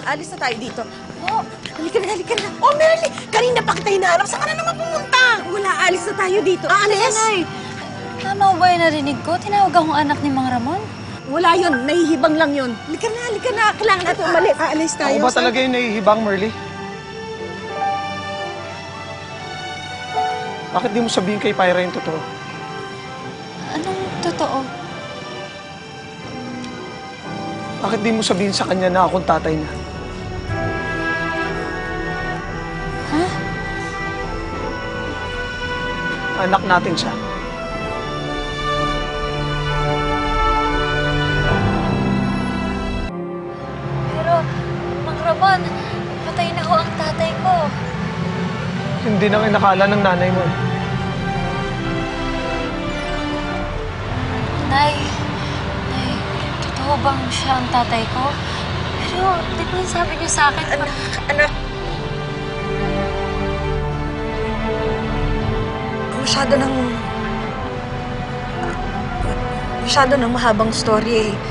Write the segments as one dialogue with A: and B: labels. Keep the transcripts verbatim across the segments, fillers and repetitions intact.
A: alis na tayo dito.
B: Oh, halika na, halika na.
A: Oh, Merly! Kanina pa kita hinahanap. Saan ka na naman pumunta?
B: Wala, alis na tayo dito.
A: Aalis?
C: Nay, tama ba yung narinig ko? Tinawag akong anak ni Mang Ramon?
B: Wala yun, nahihibang lang yun. Halika na, halika na. Kailangan natin umalis. Aalis tayo.
D: Ako ba talaga yung nahihibang, Merly? Bakit di mo sabihin kay Pyra yung totoo?
C: Anong totoo?
D: Bakit di mo sabihin sa kanya na akong tatay niya?
C: Ha?
D: Anak natin siya.
C: Pero, Mang Ramon, patay na ho ang tatay ko.
D: Hindi na kinakala ng nanay mo.
C: Nay, Nay, totoo bang siya ang tatay ko? Pero, di ba yung sabi niyo sa akin?
A: Anak, anak. Masyado ng... Masyado ng mahabang story eh.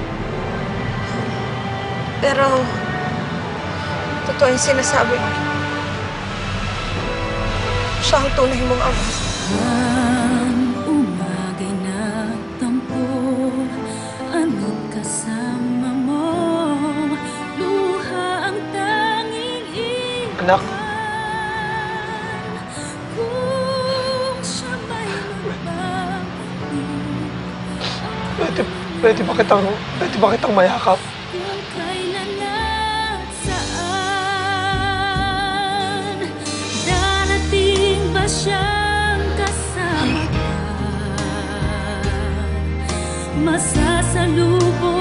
A: Pero... Totoo yung sinasabi mo. Siya ang tunay mong ama.
E: Ang umagay nagtampo, ano't kasama mo, luha ang tanging iwan.
D: Anak,
E: Kung siya may magbabalik,
D: pwede, pwede ba kitang, pwede ba kitang mayakap?
E: kung kailan at saan, darating ba siyang kasama ka? Masasalubong